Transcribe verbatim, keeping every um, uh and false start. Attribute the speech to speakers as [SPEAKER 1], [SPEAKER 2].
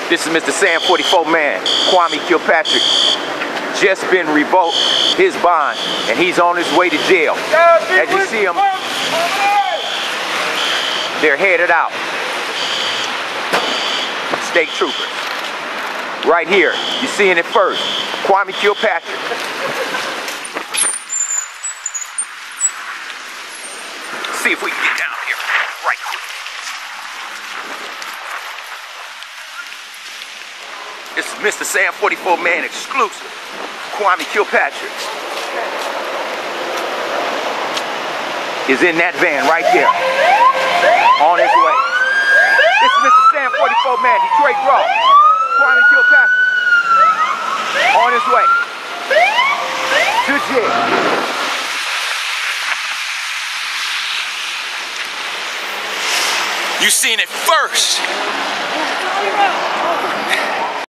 [SPEAKER 1] This is Mister San forty-four Man, Kwame Kilpatrick. Just been revoked his bond, and he's on his way to jail. As you see him, they're headed out. State troopers. Right here, you're seeing it first. Kwame Kilpatrick. See if we can get down here right quick. This is Mister San forty-four Man exclusive. Kwame Kilpatrick is in that van right there, on his way. This is Mister San forty-four Man, Detroit Raw. Kwame Kilpatrick on his way to jail. You seen it first.